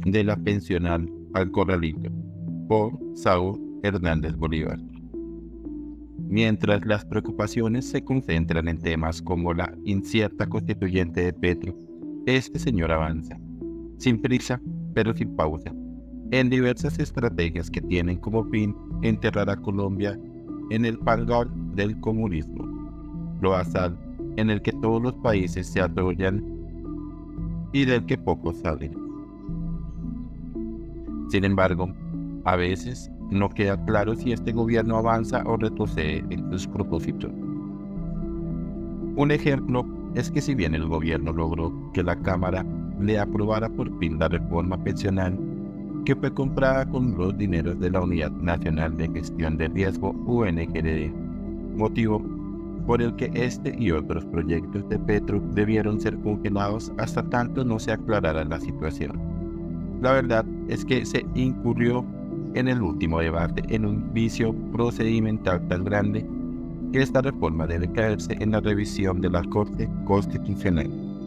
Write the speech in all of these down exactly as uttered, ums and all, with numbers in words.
De la pensional al corralito, por Saúl Hernández Bolívar. Mientras las preocupaciones se concentran en temas como la incierta constituyente de Petro, este señor avanza, sin prisa, pero sin pausa, en diversas estrategias que tienen como fin enterrar a Colombia en el fangal del comunismo, loazal en el que todos los países se atollan y del que pocos salen. Sin embargo, a veces no queda claro si este gobierno avanza o retrocede en sus propósitos. Un ejemplo es que si bien el gobierno logró que la Cámara le aprobara por fin la reforma pensional, que fue comprada con los dineros de la Unidad Nacional de Gestión de Riesgo U N G R D, motivo por el que este y otros proyectos de Petro debieron ser congelados hasta tanto no se aclarara la situación. La verdad es que se incurrió en el último debate en un vicio procedimental tan grande que esta reforma debe caerse en la revisión de la Corte Constitucional.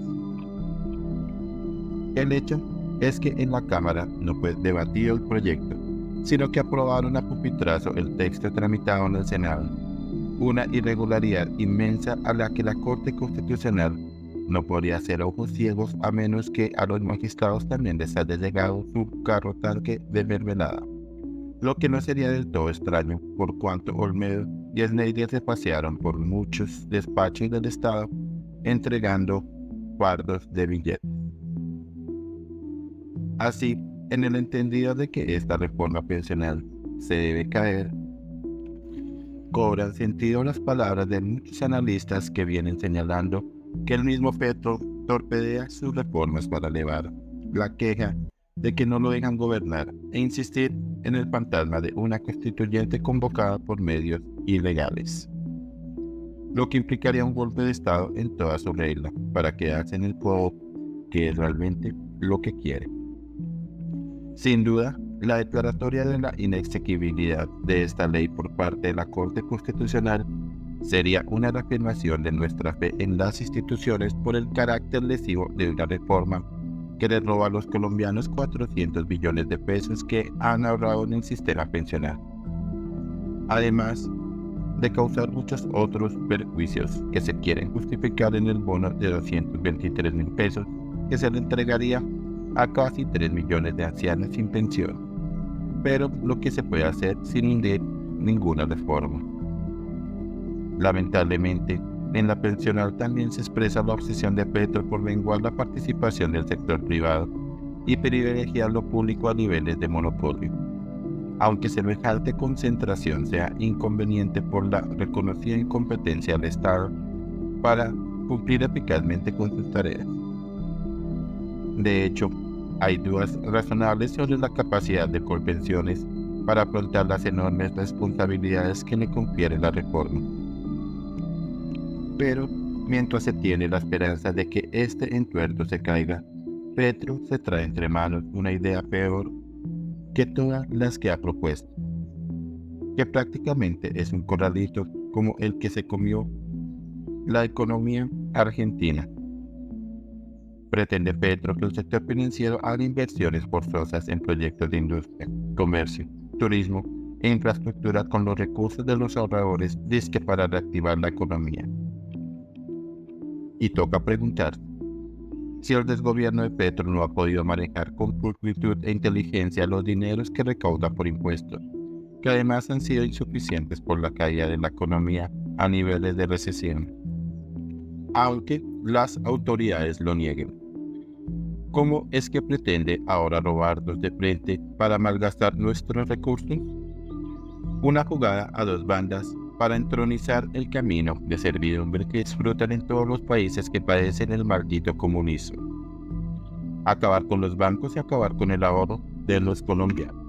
El hecho es que en la Cámara no fue debatido el proyecto, sino que aprobaron a pupitrazo el texto tramitado en el Senado, una irregularidad inmensa a la que la Corte Constitucional no podría hacer ojos ciegos a menos que a los magistrados también les haya llegado su carro tanque de mermelada, lo que no sería del todo extraño por cuanto Olmedo y Schneider se pasearon por muchos despachos del Estado entregando fardos de billetes. Así, en el entendido de que esta reforma pensional se debe caer, cobran sentido las palabras de muchos analistas que vienen señalando que el mismo Petro torpedea sus reformas para elevar la queja de que no lo dejan gobernar e insistir en el fantasma de una constituyente convocada por medios ilegales, lo que implicaría un golpe de Estado en toda su regla para quedarse en el poder, que es realmente lo que quiere. Sin duda, la declaratoria de la inexequibilidad de esta ley por parte de la Corte Constitucional sería una reafirmación de nuestra fe en las instituciones por el carácter lesivo de una reforma que les roba a los colombianos cuatrocientos billones de pesos que han ahorrado en el sistema pensional, además de causar muchos otros perjuicios que se quieren justificar en el bono de doscientos veintitrés mil pesos que se le entregaría a casi tres millones de ancianos sin pensión, pero lo que se puede hacer sin hundir ninguna reforma. Lamentablemente, en la pensional también se expresa la obsesión de Petro por menguar la participación del sector privado y privilegiar lo público a niveles de monopolio, aunque semejante concentración sea inconveniente por la reconocida incompetencia del Estado para cumplir eficazmente con sus tareas. De hecho, hay dudas razonables sobre la capacidad de Colpensiones para afrontar las enormes responsabilidades que le confiere la reforma. Pero, mientras se tiene la esperanza de que este entuerto se caiga, Petro se trae entre manos una idea peor que todas las que ha propuesto, que prácticamente es un corralito como el que se comió la economía argentina. Pretende Petro que el sector financiero haga inversiones forzosas en proyectos de industria, comercio, turismo e infraestructura con los recursos de los ahorradores disque para reactivar la economía. Y toca preguntar si el desgobierno de Petro no ha podido manejar con pulcritud e inteligencia los dineros que recauda por impuestos, que además han sido insuficientes por la caída de la economía a niveles de recesión, aunque las autoridades lo nieguen. ¿Cómo es que pretende ahora robarnos de frente para malgastar nuestros recursos? Una jugada a dos bandas para entronizar el camino de servidumbre que disfrutan en todos los países que padecen el maldito comunismo. Acabar con los bancos y acabar con el ahorro de los colombianos.